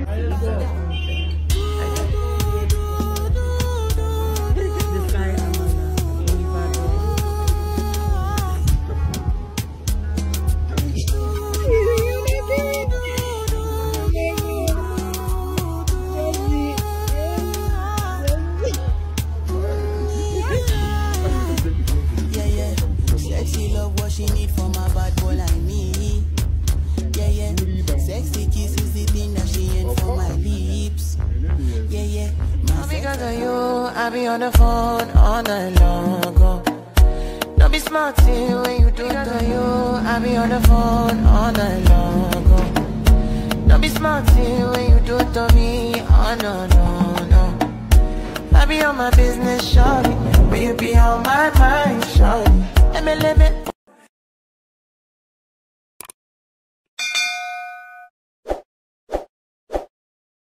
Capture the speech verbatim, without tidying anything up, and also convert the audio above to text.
I be on the phone all night long. Oh. Don't be smart when you do it to you. I be on the phone all night long. Oh. Don't be smart when you do it to me. Oh no no no. I be on my business, shawty, but you be on my mind, shawty. Let me live it.